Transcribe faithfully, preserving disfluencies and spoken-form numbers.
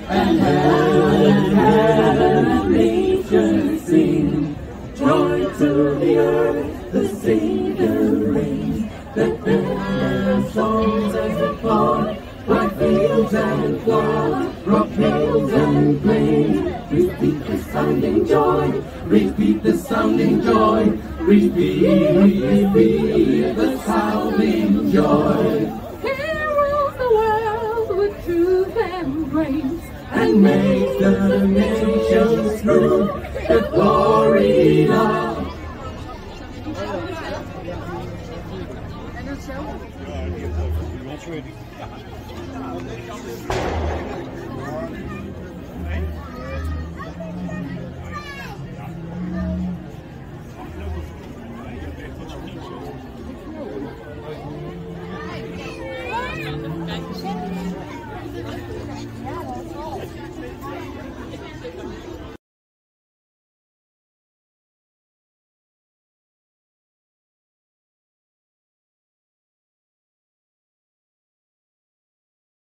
and heaven and nature sing. Joy to the earth, the Savior reigns, that their songs as they fall, bright fields and flowers, rock hills and plains. Repeat the sounding joy, repeat the sounding joy, repeat, repeat the sounding joy. He rules the world with truth and grace, and make the nations prove the glory of.